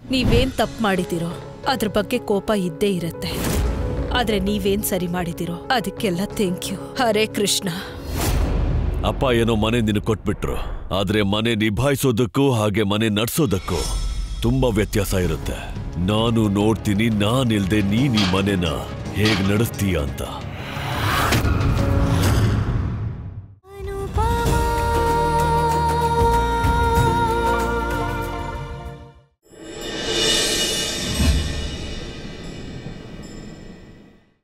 ನೀವೇನ್ ತಪ್ಪು ಮಾಡಿದಿರೋ ಅದ್ರ ಬಗ್ಗೆ ಕೋಪ ಇದ್ದೇ ಇರುತ್ತೆ. ಆದ್ರೆ ನೀವೇನ್ ಸರಿ ಮಾಡಿದಿರೋ ಅದಕ್ಕೆಲ್ಲ ಥ್ಯಾಂಕ್ ಯು. ಹರೇ ಕೃಷ್ಣ. ಅಪ್ಪ ಏನೋ ಮನೆ ನಿನಗೆ ಕೊಟ್ಬಿಟ್ರು, ಆದ್ರೆ ಮನೆ ನಿಭಾಯಿಸೋದಕ್ಕೂ ಹಾಗೆ ಮನೆ ನಡ್ಸೋದಕ್ಕೂ ತುಂಬಾ ವ್ಯತ್ಯಾಸ ಇರುತ್ತೆ. ನಾನು ನೋಡ್ತೀನಿ ನಾನಿಲ್ದೆ ನೀನ್ ಈ ಮನೆನ ಹೇಗ್ ನಡೆಸ್ತೀಯ ಅಂತ.